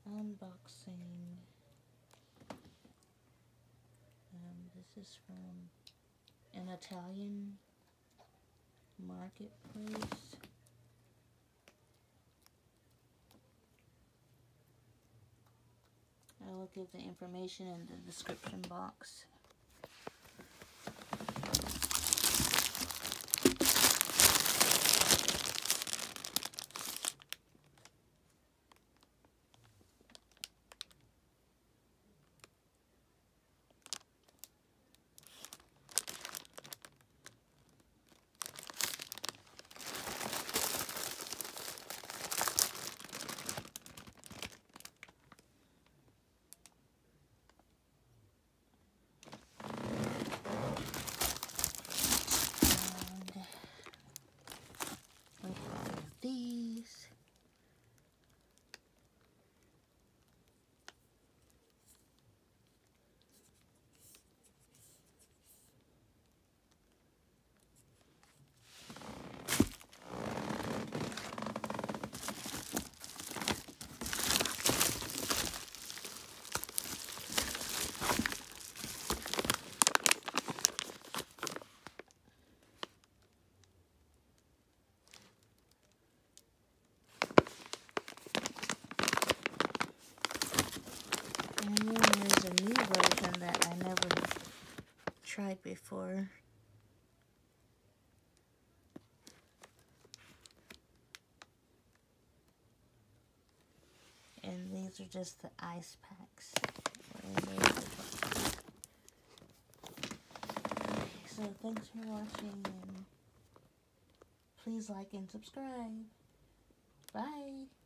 unboxing. This is from an Italian marketplace. I will give the information in the description box. These. And then there's a new version that I never tried before. And these are just the ice packs. So thanks for watching, and please like and subscribe. Bye.